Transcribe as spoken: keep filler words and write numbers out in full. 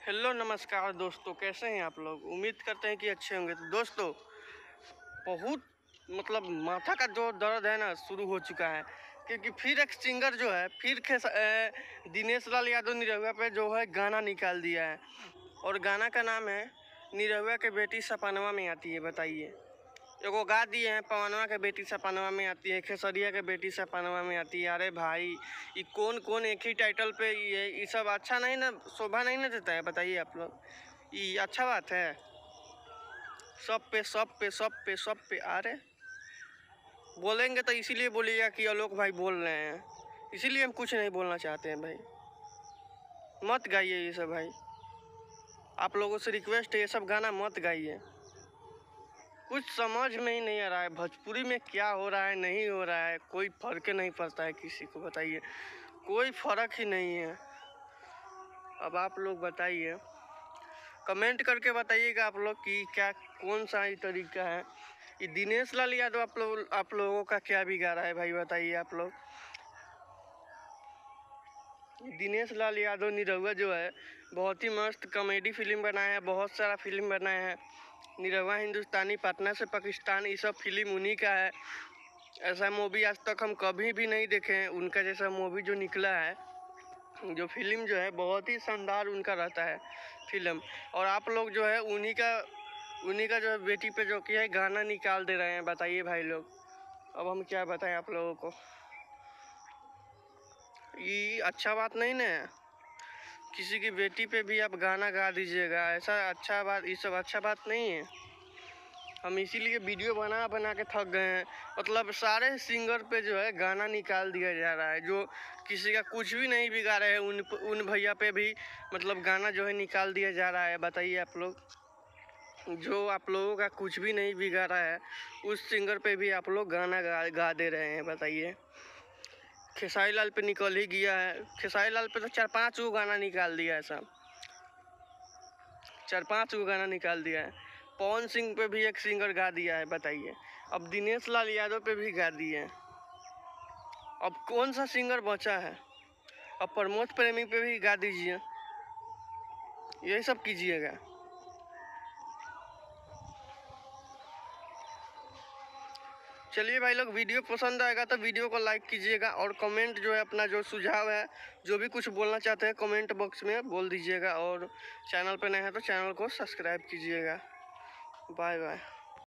Hello नमस्कार दोस्तों, कैसे हैं आप लोग। उम्मीद करते हैं कि अच्छे होंगे। तो दोस्तों, बहुत मतलब माथा का जो दर्द है ना शुरू हो चुका है, क्योंकि फिर एक सिंगर जो है फिर खेस ए, दिनेश लाल यादव निरहुआ पे जो है गाना निकाल दिया है। और गाना का नाम है निरहुआ के बेटी सपनवा में आती है। बताइए, एगो गा दिए हैं पवनवा के बेटी सपनवा में आती है, खेसरिया के बेटी सपनवा में आती है। अरे भाई, ये कौन कौन एक ही टाइटल पे ये ये सब अच्छा नहीं ना, शोभा नहीं ना देता है। बताइए आप लोग, ये अच्छा बात है। सब पे सब पे सब पे सब पे अरे बोलेंगे तो इसीलिए बोलिएगा कि आलोक भाई बोल रहे हैं, इसीलिए हम कुछ नहीं बोलना चाहते हैं। भाई मत गाइए ये सब। भाई आप लोगों से रिक्वेस्ट है, ये सब गाना मत गाइए। कुछ समझ में ही नहीं आ रहा है भोजपुरी में क्या हो रहा है, नहीं हो रहा है, कोई फर्क ही नहीं पड़ता है किसी को। बताइए, कोई फर्क ही नहीं है। अब आप लोग बताइए, कमेंट करके बताइएगा आप लोग कि क्या कौन सा ही तरीका है। ये दिनेश लाल यादव आप लोग आप लोगों का क्या बिगाड़ रहा है भाई, बताइए आप लोग। दिनेश लाल यादव निरहुआ जो है बहुत ही मस्त कॉमेडी फिल्म बनाया है, बहुत सारा फिल्म बनाया है। निरहुआ हिंदुस्तानी, पटना से पाकिस्तान, ये सब फिल्म उन्हीं का है। ऐसा मूवी आज तक हम कभी भी नहीं देखे हैं। उनका जैसा मूवी जो निकला है, जो फिल्म जो है बहुत ही शानदार उनका रहता है फिल्म। और आप लोग जो है उन्हीं का उन्हीं का जो है बेटी पे जो किया है गाना निकाल दे रहे हैं। बताइए भाई लोग, अब हम क्या बताएं आप लोगों को। ये अच्छा बात नहीं ना है, किसी की बेटी पे भी आप गाना गा दीजिएगा, ऐसा अच्छा बात, ये सब अच्छा बात नहीं है। हम इसीलिए वीडियो बना बना के थक गए हैं। मतलब सारे सिंगर पे जो है गाना निकाल दिया जा रहा है, जो किसी का कुछ भी नहीं बिगाड़े हैं उन उन भैया पे भी मतलब गाना जो है निकाल दिया जा रहा है। बताइए आप लोग, जो आप लोगों का कुछ भी नहीं बिगाड़ा है उस सिंगर पे भी आप लोग गाना गा गा दे रहे हैं। बताइए, खेसारी लाल पे निकल ही गया है। खेसारी लाल पे तो चार पांच गो गाना निकाल दिया है, सब चार पांच गो गाना निकाल दिया है। पवन सिंह पे भी एक सिंगर गा दिया है। बताइए, अब दिनेश लाल यादव पे भी गा दिए हैं। अब कौन सा सिंगर बचा है। अब प्रमोद प्रेमी पे भी गा दीजिए, यही सब कीजिएगा। चलिए भाई लोग, वीडियो पसंद आएगा तो वीडियो को लाइक कीजिएगा, और कमेंट जो है अपना जो सुझाव है, जो भी कुछ बोलना चाहते हैं कमेंट बॉक्स में बोल दीजिएगा। और चैनल पे नए हैं तो चैनल को सब्सक्राइब कीजिएगा। Bye bye.